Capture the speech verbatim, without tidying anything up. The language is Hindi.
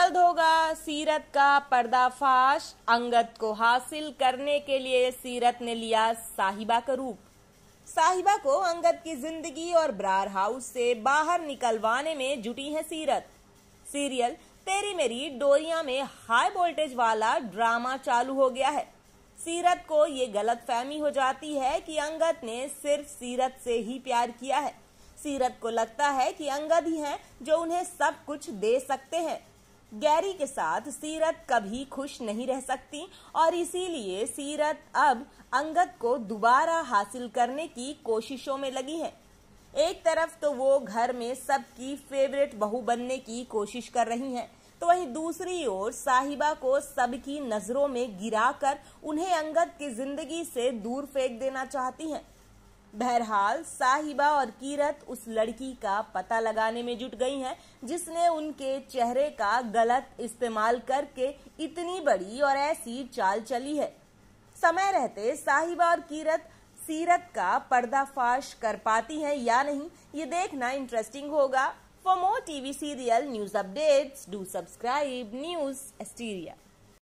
जल्द होगा सीरत का पर्दाफाश। अंगद को हासिल करने के लिए सीरत ने लिया साहिबा का रूप। साहिबा को अंगद की जिंदगी और ब्रार हाउस से बाहर निकलवाने में जुटी है सीरत। सीरियल तेरी मेरी डोरिया में हाई वोल्टेज वाला ड्रामा चालू हो गया है। सीरत को ये गलतफहमी हो जाती है कि अंगद ने सिर्फ सीरत से ही प्यार किया है। सीरत को लगता है कि अंगद ही हैं जो उन्हें सब कुछ दे सकते हैं। गैरी के साथ सीरत कभी खुश नहीं रह सकती और इसीलिए सीरत अब अंगद को दोबारा हासिल करने की कोशिशों में लगी है। एक तरफ तो वो घर में सबकी फेवरेट बहू बनने की कोशिश कर रही हैं, तो वहीं दूसरी ओर साहिबा को सबकी नजरों में गिराकर उन्हें अंगद की जिंदगी से दूर फेंक देना चाहती हैं। बहरहाल साहिबा और कीरत उस लड़की का पता लगाने में जुट गई हैं जिसने उनके चेहरे का गलत इस्तेमाल करके इतनी बड़ी और ऐसी चाल चली है। समय रहते साहिबा और कीरत सीरत का पर्दाफाश कर पाती हैं या नहीं, ये देखना इंटरेस्टिंग होगा। For more TV serial news updates do subscribe news Asteria.